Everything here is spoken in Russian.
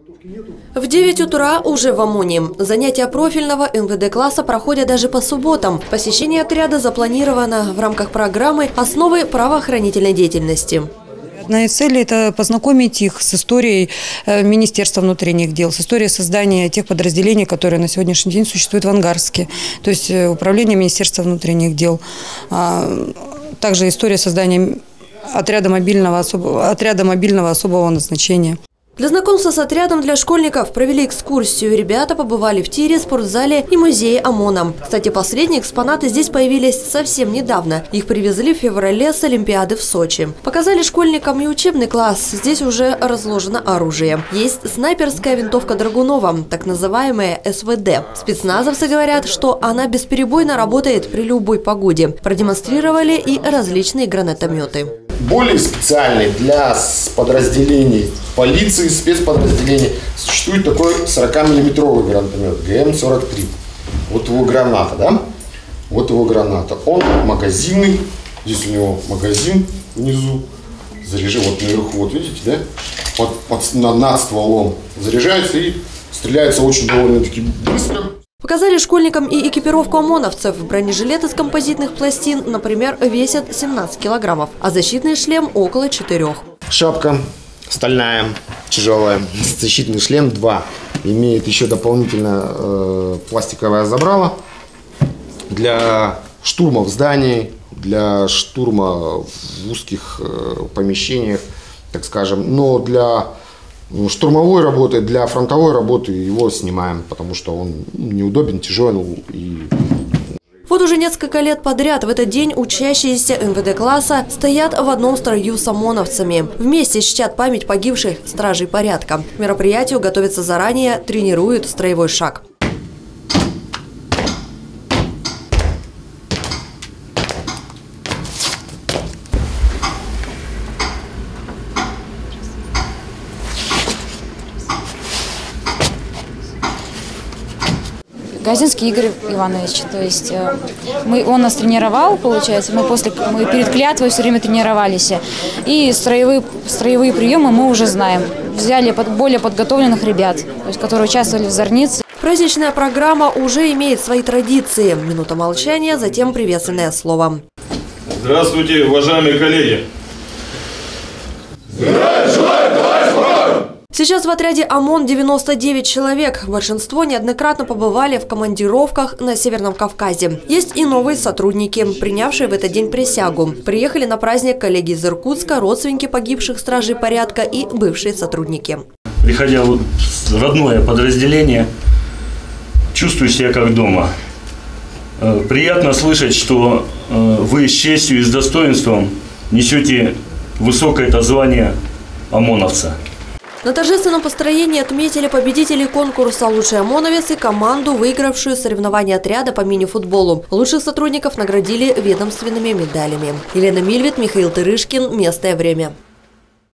В 9 утра уже в ОМОНе. Занятия профильного МВД-класса проходят даже по субботам. Посещение отряда запланировано в рамках программы «Основы правоохранительной деятельности». Одна из целей – это познакомить их с историей Министерства внутренних дел, с историей создания тех подразделений, которые на сегодняшний день существуют в Ангарске, то есть управление Министерства внутренних дел. Также история создания отряда мобильного особого назначения. Для знакомства с отрядом для школьников провели экскурсию. Ребята побывали в тире, спортзале и музее ОМОНа. Кстати, последние экспонаты здесь появились совсем недавно. Их привезли в феврале с Олимпиады в Сочи. Показали школьникам и учебный класс. Здесь уже разложено оружие. Есть снайперская винтовка Драгунова, так называемая СВД. Спецназовцы говорят, что она бесперебойно работает при любой погоде. Продемонстрировали и различные гранатометы. Более специальный для подразделений полиции, спецподразделений существует такой 40-миллиметровый гранатомет ГМ-43. Вот его граната, да? Вот его граната. Он магазинный. Здесь у него магазин внизу. Заряжает вот наверху, вот видите, да? Над стволом заряжается и стреляется очень довольно-таки быстро. Показали школьникам и экипировку ОМОНовцев. Бронежилеты с композитных пластин, например, весят 17 килограммов, а защитный шлем около 4. Шапка стальная, тяжелая. Защитный шлем 2. Имеет еще дополнительно пластиковое забрало для штурма в здании, для штурма в узких помещениях, так скажем. Но для штурмовой работы, для фронтовой работы его снимаем, потому что он неудобен, тяжелый. Вот уже несколько лет подряд в этот день учащиеся МВД-класса стоят в одном строю с ОМОНовцами. Вместе чтят память погибших стражей порядка. К мероприятию готовятся заранее, тренируют строевой шаг. Газинский Игорь Иванович, то есть он нас тренировал, получается, мы перед клятвой все время тренировались, и строевые приемы мы уже знаем. Взяли более подготовленных ребят, то есть, которые участвовали в зорнице. Праздничная программа уже имеет свои традиции. Минута молчания, затем приветственное слово. Здравствуйте, уважаемые коллеги! Сейчас в отряде ОМОН 99 человек. Большинство неоднократно побывали в командировках на Северном Кавказе. Есть и новые сотрудники, принявшие в этот день присягу. Приехали на праздник коллеги из Иркутска, родственники погибших стражей порядка и бывшие сотрудники. Приходя в родное подразделение, чувствую себя как дома. Приятно слышать, что вы с честью и с достоинством несете высокое это звание ОМОНовца. На торжественном построении отметили победителей конкурса «Лучший ОМОНовец» и команду, выигравшую соревнования отряда по мини-футболу. Лучших сотрудников наградили ведомственными медалями. Елена Мильвит, Михаил Тырышкин. Место и время.